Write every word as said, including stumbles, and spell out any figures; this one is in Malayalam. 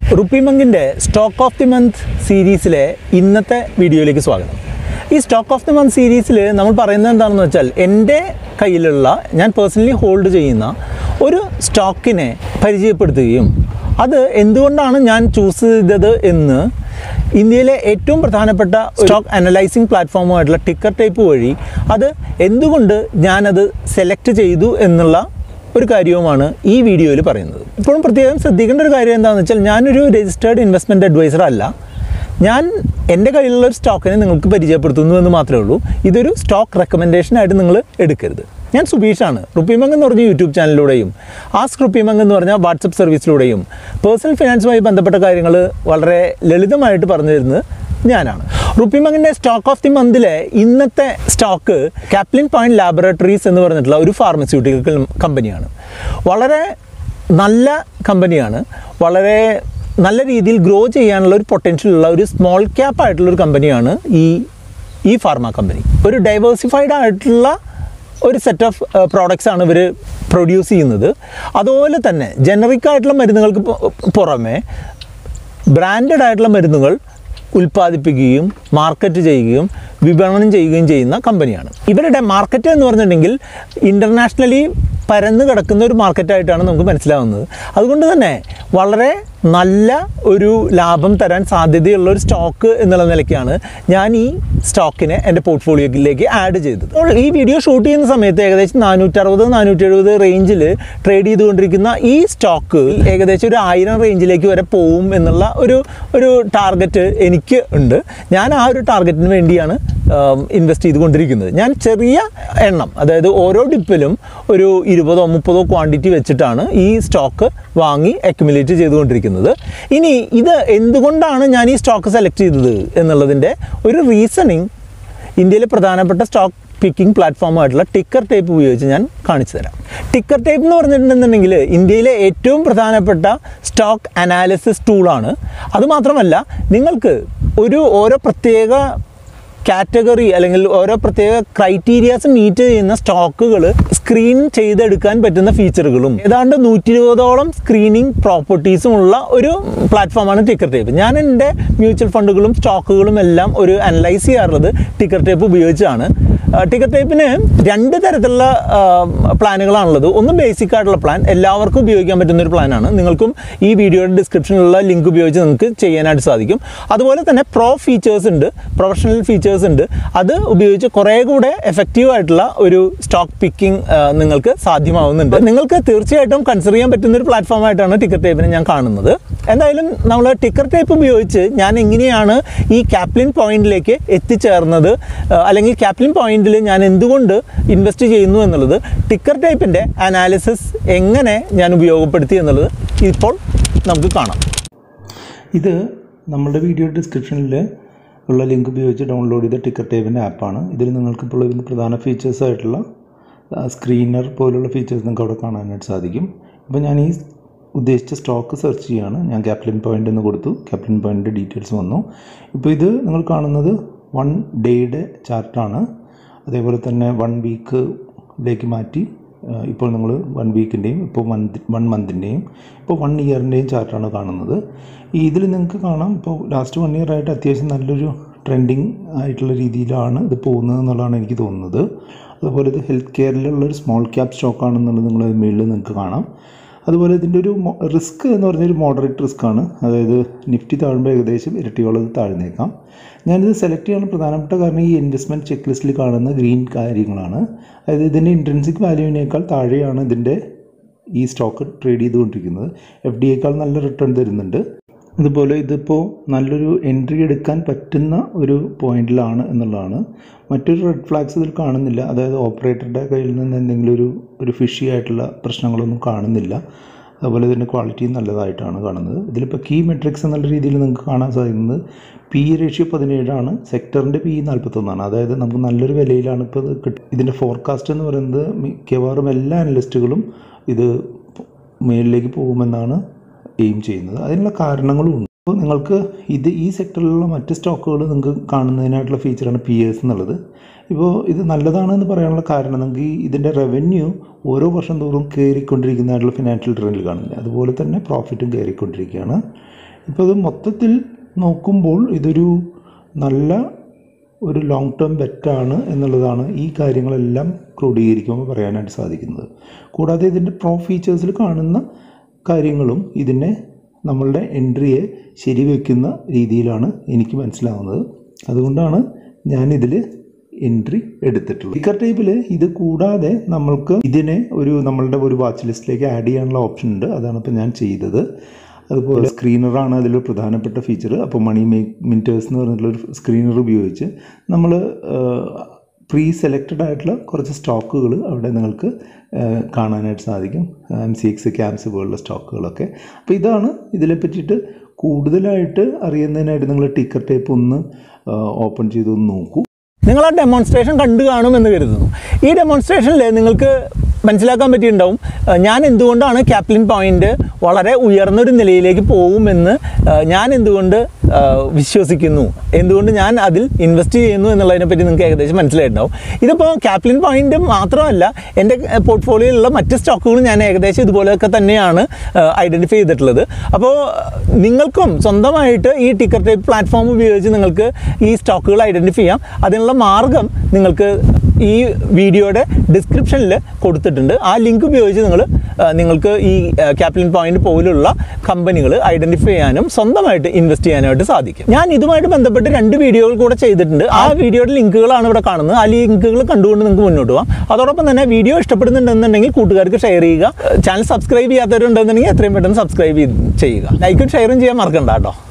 റുപ്പി മങ്കിൻ്റെ സ്റ്റോക്ക് ഓഫ് ദി മന്ത് സീരീസിലെ ഇന്നത്തെ വീഡിയോയിലേക്ക് സ്വാഗതം. ഈ സ്റ്റോക്ക് ഓഫ് ദി മന്ത് സീരീസിൽ നമ്മൾ പറയുന്നത് എന്താണെന്ന് വെച്ചാൽ എൻ്റെ കയ്യിലുള്ള ഞാൻ പേഴ്സണലി ഹോൾഡ് ചെയ്യുന്ന ഒരു സ്റ്റോക്കിനെ പരിചയപ്പെടുത്തുകയും അത് എന്തുകൊണ്ടാണ് ഞാൻ ചൂസ് ചെയ്തത് എന്ന് ഇന്ത്യയിലെ ഏറ്റവും പ്രധാനപ്പെട്ട സ്റ്റോക്ക് അനലൈസിങ് പ്ലാറ്റ്ഫോമുമായിട്ടുള്ള ടിക്കർ ടൈപ്പ് വഴി അത് എന്തുകൊണ്ട് ഞാനത് സെലക്ട് ചെയ്തു എന്നുള്ള ഒരു കാര്യവുമാണ് ഈ വീഡിയോയിൽ പറയുന്നത്. ഇപ്പോഴും പ്രത്യേകം ശ്രദ്ധിക്കേണ്ട ഒരു കാര്യം എന്താണെന്ന് വെച്ചാൽ ഞാനൊരു രജിസ്റ്റേർഡ് ഇൻവെസ്റ്റ്മെൻറ്റ് അഡ്വൈസർ അല്ല. ഞാൻ എൻ്റെ കയ്യിലുള്ള ഒരു സ്റ്റോക്കിനെ നിങ്ങൾക്ക് പരിചയപ്പെടുത്തുന്നു എന്ന് മാത്രമേ ഉള്ളൂ. ഇതൊരു സ്റ്റോക്ക് റെക്കമെൻഡേഷനായിട്ട് നിങ്ങൾ എടുക്കരുത്. ഞാൻ സുബീഷാണ്. റുപ്പി മങ്ക് എന്ന് പറഞ്ഞ യൂട്യൂബ് ചാനലിലൂടെയും ആസ്ക് റുപ്പി മങ്ക് എന്ന് പറഞ്ഞ വാട്സപ്പ് സർവീസിലൂടെയും പേഴ്സണൽ ഫിനാൻസുമായി ബന്ധപ്പെട്ട കാര്യങ്ങൾ വളരെ ലളിതമായിട്ട് പറഞ്ഞു തരുന്നത് ഞാനാണ്. റുപ്പി മങ്കിൻ്റെ സ്റ്റോക്ക് ഓഫ് ദി മന്തിലെ ഇന്നത്തെ സ്റ്റോക്ക് കാപ്ലിൻ പോയിൻറ്റ് ലാബറട്ടറീസ് എന്ന് പറഞ്ഞിട്ടുള്ള ഒരു ഫാർമസ്യൂട്ടിക്കൽ കമ്പനിയാണ്. വളരെ നല്ല കമ്പനിയാണ്. വളരെ നല്ല രീതിയിൽ ഗ്രോ ചെയ്യാനുള്ള ഒരു പൊട്ടൻഷ്യലുള്ള ഒരു സ്മോൾ ക്യാപ്പ് ആയിട്ടുള്ളൊരു കമ്പനിയാണ് ഈ ഈ ഫാർമ കമ്പനി. ഒരു ഡൈവേഴ്സിഫൈഡ് ആയിട്ടുള്ള ഒരു സെറ്റ് ഓഫ് പ്രോഡക്റ്റ്സ് ആണ് ഇവർ പ്രൊഡ്യൂസ് ചെയ്യുന്നത്. അതുപോലെ തന്നെ ജനറിക് ആയിട്ടുള്ള മരുന്നുകൾക്ക് പുറമെ ബ്രാൻഡഡ് ആയിട്ടുള്ള മരുന്നുകൾ ഉൽപ്പാദിപ്പിക്കുകയും മാർക്കറ്റ് ചെയ്യുകയും വിപണനം ചെയ്യുകയും ചെയ്യുന്ന കമ്പനിയാണ്. ഇവരുടെ മാർക്കറ്റ് എന്ന് പറഞ്ഞിട്ടുണ്ടെങ്കിൽ ഇൻ്റർനാഷണലി പരന്ന് കിടക്കുന്ന ഒരു മാർക്കറ്റായിട്ടാണ് നമുക്ക് മനസ്സിലാവുന്നത്. അതുകൊണ്ട് തന്നെ വളരെ നല്ല ഒരു ലാഭം തരാൻ സാധ്യതയുള്ള ഒരു സ്റ്റോക്ക് എന്നുള്ള നിലയ്ക്കാണ് ഞാൻ ഈ സ്റ്റോക്കിനെ എൻ്റെ പോർട്ട്ഫോളിയോയിലേക്ക് ആഡ് ചെയ്തത്. അപ്പോൾ ഈ വീഡിയോ ഷൂട്ട് ചെയ്യുന്ന സമയത്ത് ഏകദേശം നാനൂറ്ററുപത് നാനൂറ്റി എഴുപത് റേഞ്ചിൽ ട്രേഡ് ചെയ്തുകൊണ്ടിരിക്കുന്ന ഈ സ്റ്റോക്ക് ഏകദേശം ഒരു ആയിരം റേഞ്ചിലേക്ക് വരെ പോവും എന്നുള്ള ഒരു ഒരു ടാർഗറ്റ് എനിക്ക് ഉണ്ട്. ഞാൻ ആ ഒരു ടാർഗറ്റിന് വേണ്ടിയാണ് ഇൻവെസ്റ്റ് ചെയ്തുകൊണ്ടിരിക്കുന്നത്. ഞാൻ ചെറിയ എണ്ണം, അതായത് ഓരോ ഡിപ്പിലും ഒരു ഇരുപതോ മുപ്പതോ ക്വാണ്ടിറ്റി വെച്ചിട്ടാണ് ഈ സ്റ്റോക്ക് വാങ്ങി അക്യുമുലേറ്റ് ചെയ്തുകൊണ്ടിരിക്കുന്നത്. ഇനി ഇത് എന്തുകൊണ്ടാണ് ഞാൻ ഈ സ്റ്റോക്ക് സെലക്ട് ചെയ്തത് എന്നുള്ളതിൻ്റെ ഒരു റീസണിങ് ഇന്ത്യയിലെ പ്രധാനപ്പെട്ട സ്റ്റോക്ക് പിക്കിംഗ് പ്ലാറ്റ്ഫോമായിട്ടുള്ള ടിക്കർ ടൈപ്പ് ഉപയോഗിച്ച് ഞാൻ കാണിച്ചു തരാം. ടിക്കർ ടൈപ്പ് എന്ന് പറഞ്ഞിട്ടുണ്ടെന്നുണ്ടെങ്കിൽ ഇന്ത്യയിലെ ഏറ്റവും പ്രധാനപ്പെട്ട സ്റ്റോക്ക് അനാലിസിസ് ടൂളാണ്. അതുമാത്രമല്ല, നിങ്ങൾക്ക് ഒരു ഓരോ പ്രത്യേക കാറ്റഗറി അല്ലെങ്കിൽ ഓരോ പ്രത്യേക ക്രൈറ്റീരിയാസ് മീറ്റ് ചെയ്യുന്ന സ്റ്റോക്കുകൾ സ്ക്രീൻ ചെയ്തെടുക്കാൻ പറ്റുന്ന ഫീച്ചറുകളും ഏതാണ്ട് നൂറ്റി ഇരുപതോളം സ്ക്രീനിങ് പ്രോപ്പർട്ടീസും ഉള്ള ഒരു പ്ലാറ്റ്ഫോമാണ് ടിക്കർ ടൈപ്പ്. ഞാൻ എൻ്റെ മ്യൂച്വൽ ഫണ്ടുകളും സ്റ്റോക്കുകളും എല്ലാം ഒരു അനലൈസ് ചെയ്യാറുള്ളത് ടിക്കർ ടൈപ്പ് ഉപയോഗിച്ചാണ്. ടിക്കർ ടൈപ്പിന് രണ്ട് തരത്തിലുള്ള പ്ലാനുകളാണുള്ളത്. ഒന്ന് ബേസിക് ആയിട്ടുള്ള പ്ലാൻ, എല്ലാവർക്കും ഉപയോഗിക്കാൻ പറ്റുന്ന ഒരു പ്ലാനാണ്. നിങ്ങൾക്കും ഈ വീഡിയോയുടെ ഡിസ്ക്രിപ്ഷനിലുള്ള ലിങ്ക് ഉപയോഗിച്ച് നിങ്ങൾക്ക് ചെയ്യാനായിട്ട് സാധിക്കും. അതുപോലെ തന്നെ പ്രോ ഫീച്ചേഴ്സ് ഉണ്ട്, പ്രൊഫഷണൽ ഫീച്ചേഴ്സ് ഉണ്ട്. അത് ഉപയോഗിച്ച് കുറേ കൂടെ എഫക്റ്റീവ് ആയിട്ടുള്ള ഒരു സ്റ്റോക്ക് പിക്കിംഗ് നിങ്ങൾക്ക് സാധ്യമാവുന്നുണ്ട്. നിങ്ങൾക്ക് തീർച്ചയായിട്ടും കൺസിഡർ ചെയ്യാൻ പറ്റുന്ന ഒരു പ്ലാറ്റ്ഫോമായിട്ടാണ് ടിക്കർ ടൈപ്പിനെ ഞാൻ കാണുന്നത്. എന്തായാലും നമ്മൾ ടിക്കർ ടൈപ്പ് ഉപയോഗിച്ച് ഞാൻ എങ്ങനെയാണ് ഈ കാപ്ലിൻ പോയിന്റിലേക്ക് എത്തിച്ചേർന്നത്, അല്ലെങ്കിൽ കാപ്ലിൻ പോയിന്റിൽ ഞാൻ എന്തുകൊണ്ട് ഇൻവെസ്റ്റ് ചെയ്യുന്നു എന്നുള്ളത്, ടിക്കർ ടൈപ്പിൻ്റെ അനാലിസിസ് എങ്ങനെ ഞാൻ ഉപയോഗപ്പെടുത്തി എന്നുള്ളത് ഇപ്പോൾ നമുക്ക് കാണാം. ഇത് നമ്മുടെ വീഡിയോ ഡിസ്ക്രിപ്ഷനിൽ ഉള്ള ലിങ്ക് ഉപയോഗിച്ച് ഡൗൺലോഡ് ചെയ്ത ടിക്കർ ടൈപ്പിൻ്റെ ആപ്പാണ്. ഇതിൽ നിങ്ങൾക്കിപ്പോൾ ഇതിൻ്റെ പ്രധാന ഫീച്ചേഴ്സായിട്ടുള്ള സ്ക്രീനർ പോലുള്ള ഫീച്ചേഴ്സ് നിങ്ങൾക്ക് അവിടെ കാണാനായിട്ട് സാധിക്കും. ഇപ്പോൾ ഞാൻ ഈ ഉദ്ദേശിച്ച സ്റ്റോക്ക് സെർച്ച് ചെയ്യുകയാണ്. ഞാൻ കാപ്ലിൻ പോയിൻ്റ് എന്ന് കൊടുത്തു. കാപ്ലിൻ പോയിൻ്റിൻ്റെ ഡീറ്റെയിൽസ് വന്നു. ഇപ്പോൾ ഇത് നിങ്ങൾ കാണുന്നത് വൺ ഡേയുടെ ചാർട്ടാണ്. അതേപോലെ തന്നെ വൺ വീക്കിലേക്ക് മാറ്റി ഇപ്പോൾ നിങ്ങൾ വൺ വീക്കിൻ്റെയും ഇപ്പോൾ മന്ത് വൺ മന്തിൻ്റെയും ഇപ്പോൾ വൺ ഇയറിൻ്റെയും ചാർട്ടാണ് കാണുന്നത്. ഈ ഇതിൽ നിങ്ങൾക്ക് കാണാം ഇപ്പോൾ ലാസ്റ്റ് വൺ ഇയർ ആയിട്ട് അത്യാവശ്യം നല്ലൊരു ട്രെൻഡിങ് ആയിട്ടുള്ള രീതിയിലാണ് ഇത് പോകുന്നത് എന്നുള്ളതാണ് എനിക്ക് തോന്നുന്നത്. അതുപോലെ ഇത് ഹെൽത്ത് കെയറിലുള്ളൊരു സ്മോൾ ക്യാപ് സ്റ്റോക്കാണെന്നുള്ളത് നിങ്ങൾ മേളിൽ നിങ്ങൾക്ക് കാണാം. അതുപോലെ ഇതിൻ്റെ ഒരു റിസ്ക് എന്ന് പറഞ്ഞൊരു മോഡറേറ്റ് റിസ്ക് ആണ്. അതായത് നിഫ്റ്റി താഴുമ്പോൾ ഏകദേശം ഇരട്ടിയോളം ഇത് താഴ്ന്നേക്കാം. ഞാനിത് സെലക്ട് ചെയ്യാൻ പ്രധാനപ്പെട്ട കാരണം ഈ ഇൻവെസ്റ്റ്മെൻറ്റ് ചെക്ക് ലിസ്റ്റിൽ കാണുന്ന ഗ്രീൻ കാര്യങ്ങളാണ്. അതായത് ഇതിൻ്റെ ഇൻട്രിൻസിക് വാല്യൂവിനേക്കാൾ താഴെയാണ് ഇതിൻ്റെ ഈ സ്റ്റോക്ക് ട്രേഡ് ചെയ്തുകൊണ്ടിരിക്കുന്നത്. എഫ് ഡി യേക്കാൾ നല്ല റിട്ടേൺ തരുന്നുണ്ട്. അതുപോലെ ഇതിപ്പോൾ നല്ലൊരു എൻട്രി എടുക്കാൻ പറ്റുന്ന ഒരു പോയിന്റിലാണ് എന്നുള്ളതാണ്. മറ്റൊരു റെഡ് ഫ്ലാഗ്സ് ഇതിൽ കാണുന്നില്ല. അതായത് ഓപ്പറേറ്ററുടെ കയ്യിൽ നിന്ന് എന്തെങ്കിലും ഒരു ഒരു ഫിഷി ആയിട്ടുള്ള പ്രശ്നങ്ങളൊന്നും കാണുന്നില്ല. അതുപോലെ ഇതിൻ്റെ ക്വാളിറ്റി നല്ലതായിട്ടാണ് കാണുന്നത്. ഇതിലിപ്പോൾ കീ മെട്രിക്സ് എന്നുള്ള രീതിയിൽ നിങ്ങൾക്ക് കാണാൻ സാധിക്കുന്നത് പി റേഷ്യോ പതിനേഴാണ്, സെക്ടറിൻ്റെ പി നാൽപ്പത്തൊന്നാണ്. അതായത് നമുക്ക് നല്ലൊരു വിലയിലാണ് ഇപ്പോൾ ഇത് കിട്ടും. ഇതിൻ്റെ ഫോർകാസ്റ്റ് എന്ന് പറയുന്നത് മിക്കവാറും എല്ലാ അനലിസ്റ്റുകളും ഇത് മേലിലേക്ക് പോകുമെന്നാണ് എയിം ചെയ്യുന്നത്. അതിനുള്ള കാരണങ്ങളും ഉണ്ട്. അപ്പോൾ നിങ്ങൾക്ക് ഇത് ഈ സെക്ടറിലുള്ള മറ്റ് സ്റ്റോക്കുകൾ നിങ്ങൾക്ക് കാണുന്നതിനായിട്ടുള്ള ഫീച്ചറാണ് പി എസ് എന്നുള്ളത്. ഇപ്പോൾ ഇത് നല്ലതാണെന്ന് പറയാനുള്ള കാരണം നമുക്ക് ഈ ഇതിൻ്റെ റവന്യൂ ഓരോ വർഷം തോറും കയറിക്കൊണ്ടിരിക്കുന്നതായിട്ടുള്ള ഫിനാൻഷ്യൽ ട്രെൻഡിൽ കാണുന്നില്ല. അതുപോലെ തന്നെ പ്രോഫിറ്റും കയറിക്കൊണ്ടിരിക്കുകയാണ്. ഇപ്പോൾ ഇത് മൊത്തത്തിൽ നോക്കുമ്പോൾ ഇതൊരു നല്ല ഒരു ലോങ് ടേം ബെറ്റാണ് എന്നുള്ളതാണ് ഈ കാര്യങ്ങളെല്ലാം ക്രോഡീകരിക്കുമ്പോൾ പറയാനായിട്ട് സാധിക്കുന്നത്. കൂടാതെ ഇതിൻ്റെ പ്രോ ഫീച്ചേഴ്സിൽ കാണുന്ന കാര്യങ്ങളും ഇതിനെ നമ്മളുടെ എൻട്രിയെ ശരിവെക്കുന്ന രീതിയിലാണ് എനിക്ക് മനസ്സിലാവുന്നത്. അതുകൊണ്ടാണ് ഞാനിതിൽ എൻട്രി എടുത്തിട്ടുള്ളത്. ടിക്കർ ടൈപ്പിൽ ഇത് കൂടാതെ നമ്മൾക്ക് ഇതിനെ ഒരു നമ്മളുടെ ഒരു വാച്ച് ലിസ്റ്റിലേക്ക് ആഡ് ചെയ്യാനുള്ള ഓപ്ഷൻ ഉണ്ട്. അതാണ് ഇപ്പോൾ ഞാൻ ചെയ്തത്. അതുപോലെ സ്ക്രീനറാണ് അതിലൊരു പ്രധാനപ്പെട്ട ഫീച്ചർ. അപ്പോൾ മണി മേക്ക് മിനിറ്റേഴ്സ് എന്ന് പറഞ്ഞിട്ടുള്ളൊരു സ്ക്രീനർ ഉപയോഗിച്ച് നമ്മൾ പ്രീ സെലക്റ്റഡ് ആയിട്ടുള്ള കുറച്ച് സ്റ്റോക്കുകൾ അവിടെ നിങ്ങൾക്ക് കാണാനായിട്ട് സാധിക്കും. എം സി എക്സ്, ക്യാംസ് പോലുള്ള സ്റ്റോക്കുകളൊക്കെ. അപ്പോൾ ഇതാണ് ഇതിനെ പറ്റിയിട്ട് കൂടുതലായിട്ട് അറിയുന്നതിനായിട്ട് നിങ്ങൾ ടിക്കർ ടൈപ്പ് ഒന്ന് ഓപ്പൺ ചെയ്തൊന്ന് നോക്കൂ. നിങ്ങൾ ആ ഡെമോൺസ്ട്രേഷൻ കണ്ടു കാണുമെന്ന് കരുതുന്നു. ഈ ഡെമോൺസ്ട്രേഷനിൽ നിങ്ങൾക്ക് മനസ്സിലാക്കാൻ പറ്റിയിട്ടുണ്ടാവും ഞാൻ എന്തുകൊണ്ടാണ് ക്യാപ്ലിൻ പോയിൻ്റ് വളരെ ഉയർന്നൊരു നിലയിലേക്ക് പോകുമെന്ന് ഞാൻ എന്തുകൊണ്ട് വിശ്വസിക്കുന്നു, എന്തുകൊണ്ട് ഞാൻ അതിൽ ഇൻവെസ്റ്റ് ചെയ്യുന്നു എന്നുള്ളതിനെപ്പറ്റി നിങ്ങൾക്ക് ഏകദേശം മനസ്സിലായിട്ടുണ്ടാവും. ഇതിപ്പോൾ ക്യാപ്ലിൻ പോയിൻ്റ് മാത്രമല്ല, എൻ്റെ പോർട്ട്ഫോളിയോയിലുള്ള മറ്റ് സ്റ്റോക്കുകളും ഞാൻ ഏകദേശം ഇതുപോലെയൊക്കെ തന്നെയാണ് ഐഡൻറ്റിഫൈ ചെയ്തിട്ടുള്ളത്. അപ്പോൾ നിങ്ങൾക്കും സ്വന്തമായിട്ട് ഈ ടിക്കർ ടൈപ്പ് പ്ലാറ്റ്ഫോം ഉപയോഗിച്ച് നിങ്ങൾക്ക് ഈ സ്റ്റോക്കുകൾ ഐഡൻറ്റിഫൈ ചെയ്യാം. അതിനുള്ള മാർഗം നിങ്ങൾക്ക് ഈ വീഡിയോയുടെ ഡിസ്ക്രിപ്ഷനിൽ കൊടുത്തിട്ടുണ്ട്. ആ ലിങ്ക് ഉപയോഗിച്ച് നിങ്ങൾ നിങ്ങൾക്ക് ഈ ക്യാപ്ലിൻ പോയിൻ്റ് പോലുള്ള കമ്പനികൾ ഐഡൻറ്റിഫൈ ചെയ്യാനും സ്വന്തമായിട്ട് ഇൻവെസ്റ്റ് ചെയ്യാനായിട്ട് സാധിക്കും. ഞാൻ ഇതുമായിട്ട് ബന്ധപ്പെട്ട് രണ്ട് വീഡിയോകൾ കൂടെ ചെയ്തിട്ടുണ്ട്. ആ വീഡിയോയുടെ ലിങ്കുകളാണ് ഇവിടെ കാണുന്നത്. ആ ലിങ്കുകൾ കണ്ടുകൊണ്ട് നിങ്ങൾക്ക് മുന്നോട്ട് പോകാം. അതോടൊപ്പം തന്നെ വീഡിയോ ഇഷ്ടപ്പെടുന്നുണ്ടെന്നുണ്ടെങ്കിൽ കൂട്ടുകാർക്ക് ഷെയർ ചെയ്യുക. ചാനൽ സബ്സ്ക്രൈബ് ചെയ്യാത്തവരുണ്ടെന്നുണ്ടെങ്കിൽ എത്രയും പെട്ടെന്ന് സബ്സ്ക്രൈബ് ചെയ്യുക. ലൈക്കും ഷെയറും ചെയ്യാൻ മറക്കണ്ട കേട്ടോ.